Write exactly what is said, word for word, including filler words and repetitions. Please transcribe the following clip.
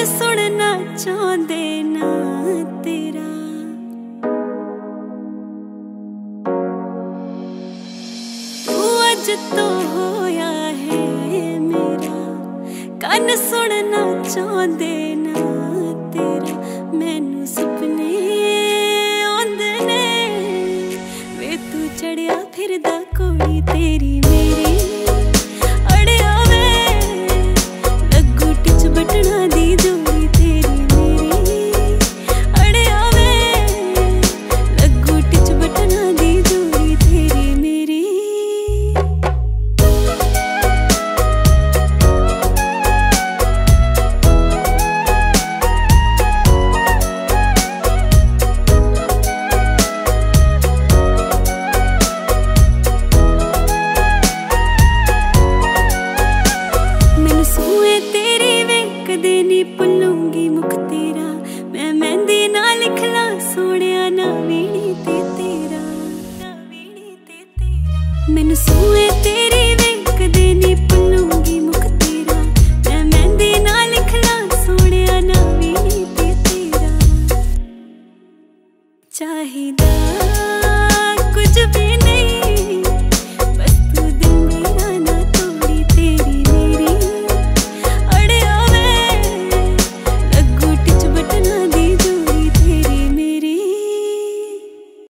सुनना चाहते ना तेरा। तू अज तो होया है मेरा, कन सुनना चाहते ना तेरा। मैनू सपने आंदे ने वे तू चढ़िया फिरदा कोई तेरी मेरी। अड़िया वे लगू टिच बटना दी जोड़ी तेरी मेरी। अड़िया वे लगू टिच बटना दी जोड़ी तेरी मेरी।